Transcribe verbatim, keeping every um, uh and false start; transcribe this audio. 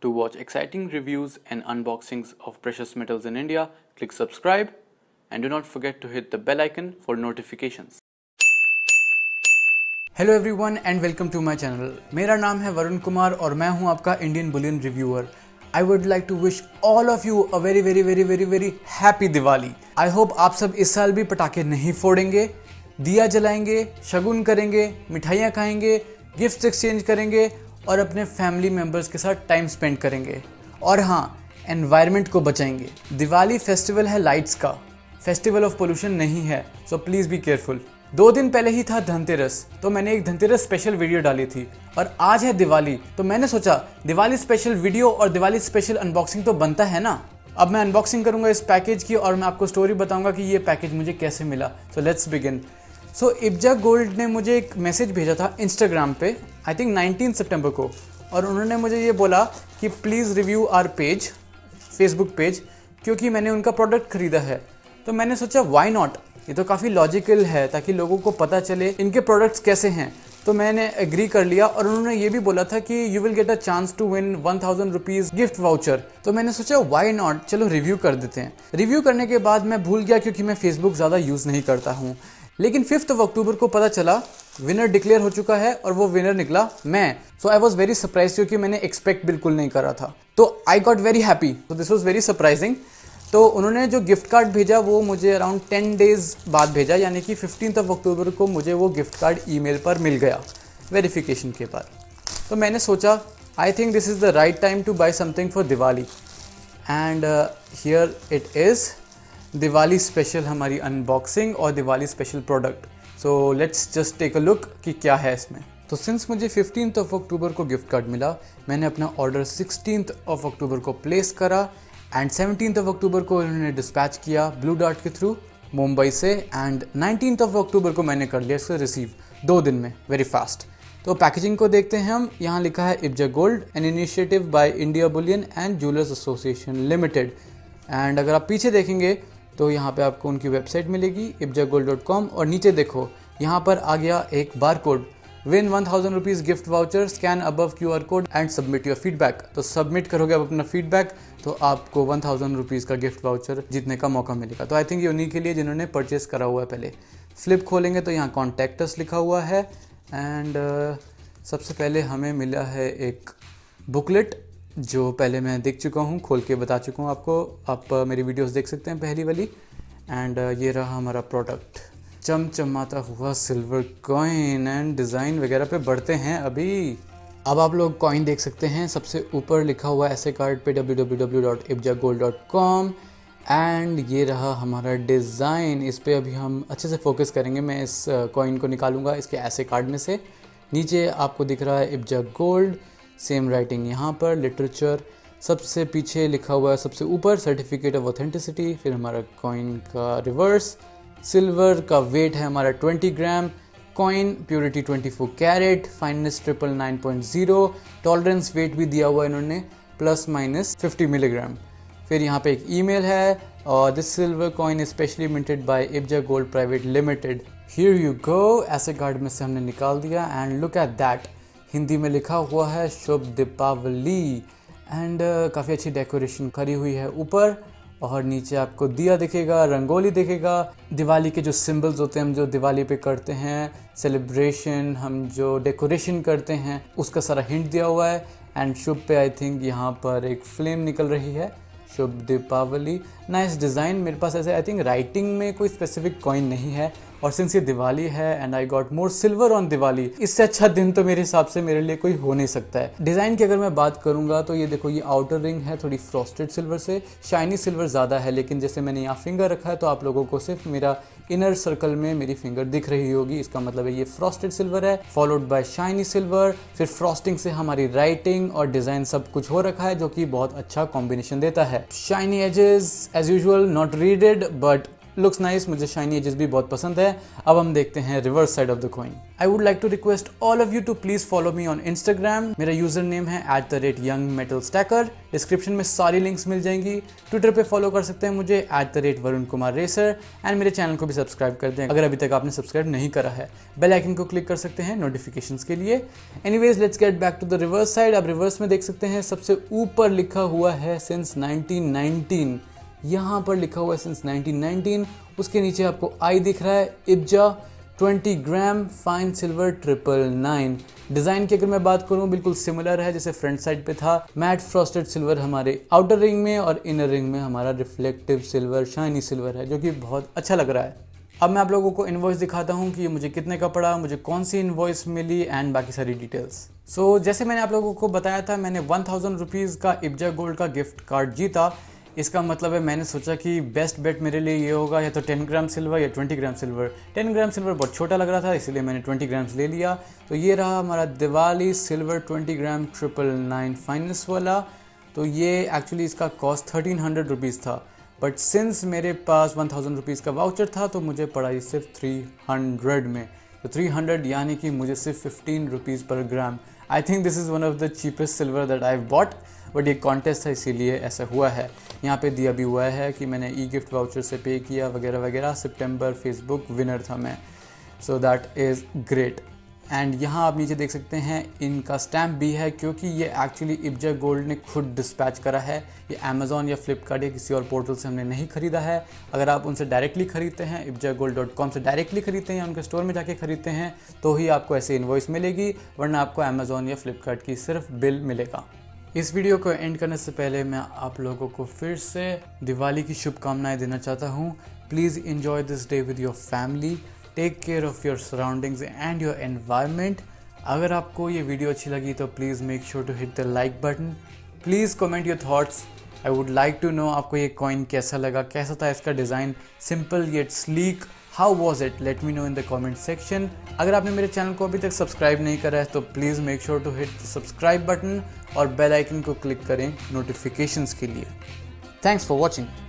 To watch exciting reviews and unboxings of precious metals in India, click subscribe and do not forget to hit the bell icon for notifications. Hello everyone and welcome to my channel. मेरा नाम है वरुण कुमार और मैं हूं आपका Indian bullion reviewer. I would like to wish all of you a very very very very very happy Diwali. I hope आप सब इस साल भी पटाखे नहीं फोड़ेंगे, दिया जलाएंगे, शगुन करेंगे, मिठाइयाँ खाएंगे, गिफ्ट्स एक्सचेंज करेंगे और अपने फैमिली मेम्बर्स के साथ टाइम स्पेंड करेंगे। और हाँ, एनवायरनमेंट को बचाएंगे। दिवाली फेस्टिवल है लाइट्स का, फेस्टिवल ऑफ पोल्यूशन नहीं है, सो प्लीज़ बी केयरफुल। दो दिन पहले ही था धनतेरस, तो मैंने एक धनतेरस स्पेशल वीडियो डाली थी और आज है दिवाली, तो मैंने सोचा दिवाली स्पेशल वीडियो और दिवाली स्पेशल अनबॉक्सिंग तो बनता है ना। अब मैं अनबॉक्सिंग करूंगा इस पैकेज की और मैं आपको स्टोरी बताऊंगा कि ये पैकेज मुझे कैसे मिला। So let's begin. So IBJA gold ने मुझे एक मैसेज भेजा था इंस्टाग्राम पे, आई थिंक नाइनटीन सितंबर को, और उन्होंने मुझे ये बोला कि please review our page, Facebook page, क्योंकि मैंने उनका प्रोडक्ट खरीदा है। तो मैंने सोचा व्हाई नॉट, ये तो काफ़ी लॉजिकल है ताकि लोगों को पता चले इनके प्रोडक्ट्स कैसे हैं। तो मैंने एग्री कर लिया और उन्होंने ये भी बोला था कि you will get a chance to win one thousand rupees gift voucher. तो मैंने सोचा व्हाई नॉट, चलो रिव्यू कर देते हैं। रिव्यू करने के बाद मैं भूल गया क्योंकि मैं फेसबुक ज़्यादा यूज़ नहीं करता हूँ, लेकिन फिफ्थ ऑफ अक्टूबर को पता चला विनर डिक्लेयर हो चुका है और वो विनर निकला मैं। So I was very surprise क्योंकि मैंने एक्सपेक्ट बिल्कुल नहीं करा था। तो आई गॉट वेरी हैप्पी, तो दिस वॉज वेरी सरप्राइजिंग। तो उन्होंने जो गिफ्ट कार्ड भेजा वो मुझे अराउंड टेन डेज़ बाद भेजा, यानी कि फिफ्टींथ ऑफ अक्टूबर को मुझे वो गिफ्ट कार्ड ईमेल पर मिल गया वेरिफिकेशन के बाद। तो मैंने सोचा I think this is the right time to buy something for Diwali, and here it is Diwali special हमारी अनबॉक्सिंग और Diwali special product. So let's just take a look कि क्या है इसमें। तो सिंस मुझे फिफ्टींथ ऑफ अक्टूबर को गिफ्ट कार्ड मिला, मैंने अपना ऑर्डर सिक्सटींथ ऑफ अक्टूबर को प्लेस करा एंड सेवनटीन्थ ऑफ अक्टूबर को इन्होंने डिस्पैच किया ब्लू डार्ट के थ्रू मुंबई से, एंड नाइनटीन्थ ऑफ अक्टूबर को मैंने कर लिया इसको रिसीव दो दिन में, वेरी फास्ट। तो पैकेजिंग को देखते हैं हम। यहाँ लिखा है IBJA gold, an initiative by India bullion and jewellers association limited. And अगर आप पीछे देखेंगे तो यहाँ पे आपको उनकी वेबसाइट मिलेगी I B J A gold dot com, और नीचे देखो यहाँ पर आ गया एक बार code, win one thousand rupees gift voucher, scan above Q R code and submit your feedback. तो सबमिट करोगे आप अपना फीडबैक तो आपको वन थाउजेंड रुपीज़ का गिफ्ट वाउचर जीतने का मौका मिलेगा। तो आई थिंक ये उन्हीं के लिए जिन्होंने परचेस करा हुआ है। पहले फ्लिप खोलेंगे तो यहाँ कॉन्टैक्ट अस लिखा हुआ है, एंड uh, सबसे पहले हमें मिला है एक बुकलेट जो पहले मैं देख चुका हूँ, खोल के बता चुका हूँ आपको। आप uh, मेरी वीडियोस देख सकते हैं पहली वाली। एंड uh, ये रहा हमारा प्रोडक्ट, चमचमाता हुआ सिल्वर कॉइन, एंड डिज़ाइन वगैरह पे बढ़ते हैं अभी। अब आप लोग कॉइन देख सकते हैं, सबसे ऊपर लिखा हुआ है ऐसे कार्ड पे W W W dot I B J A gold dot com, and ये रहा हमारा डिज़ाइन। इस पे अभी हम अच्छे से फोकस करेंगे। मैं इस कॉइन को निकालूंगा इसके ऐसे कार्ड में से। नीचे आपको दिख रहा है I B J A gold, same writing यहाँ पर, लिटरेचर सबसे पीछे लिखा हुआ है, सबसे ऊपर सर्टिफिकेट ऑफ ऑथेंटिसिटी। फिर हमारा कॉइन का रिवर्स, सिल्वर का वेट है हमारा twenty gram, coin purity twenty four carat, fineness triple nine point zero, tolerance weight भी दिया हुआ है इन्होंने प्लस माइनस फिफ्टी मिलीग्राम। फिर यहाँ पे एक ईमेल है, और this silver coin is specially minted by I B J A gold private limited. Here you go, ऐसे कार्ड में से हमने निकाल दिया, and look at that, Hindi में लिखा हुआ है शुभ दीपावली, एंड uh, काफ़ी अच्छी डेकोरेशन करी हुई है ऊपर, और नीचे आपको दिया दिखेगा, रंगोली दिखेगा, दिवाली के जो सिंबल्स होते हैं हम जो दिवाली पे करते हैं, सेलिब्रेशन, हम जो डेकोरेशन करते हैं, उसका सारा हिंट दिया हुआ है। एंड शुभ पे आई थिंक यहाँ पर एक फ्लेम निकल रही है, शुभ दीपावली। Nice design. मेरे पास ऐसे आई थिंक राइटिंग में कोई स्पेसिफिक कॉइन नहीं है, और सिंस ये दिवाली है and I got more silver on Diwali, इससे अच्छा दिन तो मेरे हिसाब से मेरे लिए कोई हो नहीं सकता है। डिज़ाइन की अगर मैं बात करूंगा तो ये देखो, ये आउटर रिंग है थोड़ी फ्रॉस्टेड सिल्वर से, शाइनी सिल्वर ज़्यादा है, लेकिन जैसे मैंने यहाँ फिंगर रखा है तो आप लोगों को सिर्फ मेरा इनर सर्कल में मेरी फिंगर दिख रही होगी। इसका मतलब है ये फ्रॉस्टेड सिल्वर है फॉलोड बाय शाइनी सिल्वर। फिर फ्रॉस्टिंग से हमारी राइटिंग और डिज़ाइन सब कुछ हो रखा है, जो कि बहुत अच्छा कॉम्बिनेशन देता है। Shiny edges as usual, not reeded but looks nice, मुझे शाइनी एजेस भी बहुत पसंद है। अब हम देखते हैं reverse side of the coin. I would like to request all of you to please follow me on Instagram. मेरा यूजर नेम है at the rate young metal stacker. Description में सारी लिंक्स मिल जाएंगी। ट्विटर पे फॉलो कर सकते हैं मुझे at the rate Varun Kumar racer. And मेरे चैनल को भी सब्सक्राइब कर दें अगर अभी तक आपने सब्सक्राइब नहीं करा है। बेल आइकन को क्लिक कर सकते हैं नोटिफिकेशंस के लिए। Anyways let's get back to the reverse side. अब रिवर्स में देख सकते हैं सबसे ऊपर लिखा हुआ है सिंस नाइनटीन नाइनटीन। यहाँ पर लिखा हुआ है सिंस नाइनटीन नाइनटीन। उसके नीचे आपको आई दिख रहा है, IBJA twenty gram fine silver triple nine. Design की अगर मैं बात करूँ बिल्कुल सिमिलर है जैसे फ्रंट साइड पे था। मैट फ्रॉस्टेड सिल्वर हमारे आउटर रिंग में और इनर रिंग में हमारा रिफ्लेक्टिव सिल्वर शाइनी सिल्वर है, जो कि बहुत अच्छा लग रहा है। अब मैं आप लोगों को इनवॉइस दिखाता हूँ कि ये मुझे कितने का पड़ा, मुझे कौन सी इनवॉइस मिली एंड बाकी सारी डिटेल्स। सो so, जैसे मैंने आप लोगों को बताया था, मैंने वन थाउजेंड रुपीज़ का इब्जा गोल्ड का गिफ्ट कार्ड जीता। इसका मतलब है मैंने सोचा कि बेस्ट बेट मेरे लिए ये होगा या तो टेन ग्राम सिल्वर या twenty gram silver. Ten gram silver बहुत छोटा लग रहा था, इसलिए मैंने ट्वेंटी ग्राम्स ले लिया। तो ये रहा हमारा Diwali silver twenty gram triple nine fineness वाला। तो ये एक्चुअली इसका कॉस्ट थर्टीन हंड्रेड रुपीज़ था, बट सिंस मेरे पास वन थाउजेंड रुपीज़ का वाउचर था तो मुझे पड़ा ये सिर्फ थ्री हंड्रेड में। तो थ्री हंड्रेड यानी कि मुझे सिर्फ fifteen rupees per gram. I think this is one of the cheapest silver that I have bought, but ये कॉन्टेस्ट है इसीलिए ऐसा हुआ है। यहाँ पे दिया भी हुआ है कि मैंने ई गिफ्ट वाउचर से पे किया वगैरह वगैरह। सितंबर फेसबुक विनर था मैं, so that is great. And यहाँ आप नीचे देख सकते हैं इनका स्टैम्प भी है, क्योंकि ये एक्चुअली इब्जा गोल्ड ने खुद डिस्पैच करा है। ये अमेज़ॉन या फ्लिपकार्ट या किसी और पोर्टल से हमने नहीं खरीदा है। अगर आप उनसे डायरेक्टली खरीदते हैं, इब्जा गोल्ड डॉट कॉम से डायरेक्टली खरीदते हैं या उनके स्टोर में जाके खरीदते हैं, तो ही आपको ऐसे इनवॉइस मिलेगी, वरना आपको अमेज़ॉन या फ्लिपकार्ट की सिर्फ बिल मिलेगा। इस वीडियो को एंड करने से पहले मैं आप लोगों को फिर से दिवाली की शुभकामनाएं देना चाहता हूँ। Please enjoy this day with your family, take care of your surroundings and your environment. अगर आपको ये वीडियो अच्छी लगी तो please make sure to hit the like button. Please comment your thoughts. I would like to know आपको ये coin कैसा लगा, कैसा था इसका design, simple yet sleek. How was it? Let me know in the comment section. अगर आपने मेरे चैनल को अभी तक सब्सक्राइब नहीं करा है तो please make sure to hit the subscribe button और बेल आइकन को क्लिक करें नोटिफिकेशंस के लिए। Thanks for watching.